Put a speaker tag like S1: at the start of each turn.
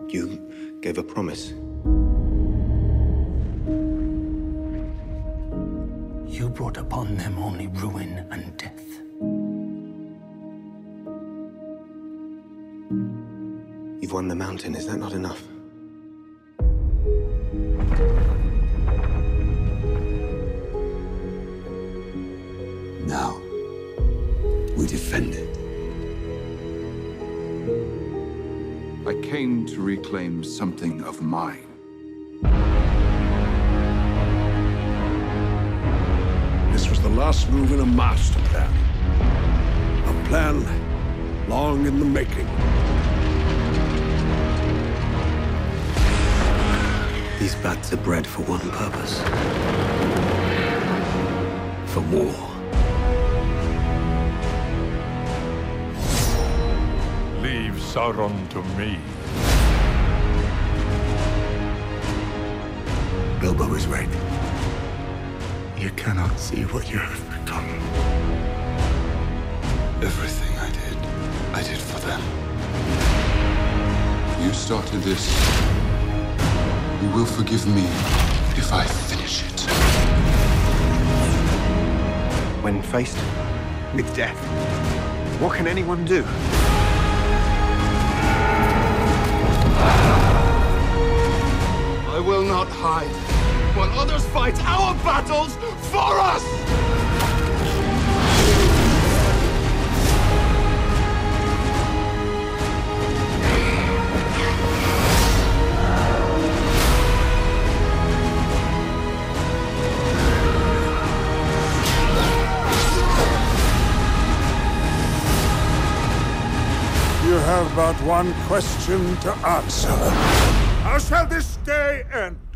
S1: You gave a promise.
S2: You brought upon them only ruin and death.
S1: You've won the mountain, is that not enough?
S3: Now, we defend it.
S4: I came to reclaim something of mine.
S3: This was the last move in a master plan. A plan long in the making.
S1: These bats are bred for one purpose. For war.
S5: Leave Sauron to me.
S3: Bilbo is right.
S2: You cannot see what you have become.
S4: Everything I did for them. You started this. You will forgive me if I finish it.
S1: When faced with death, what can anyone do?
S4: I will not hide while others fight our battles for us!
S3: You have but one question to answer. How shall this day end?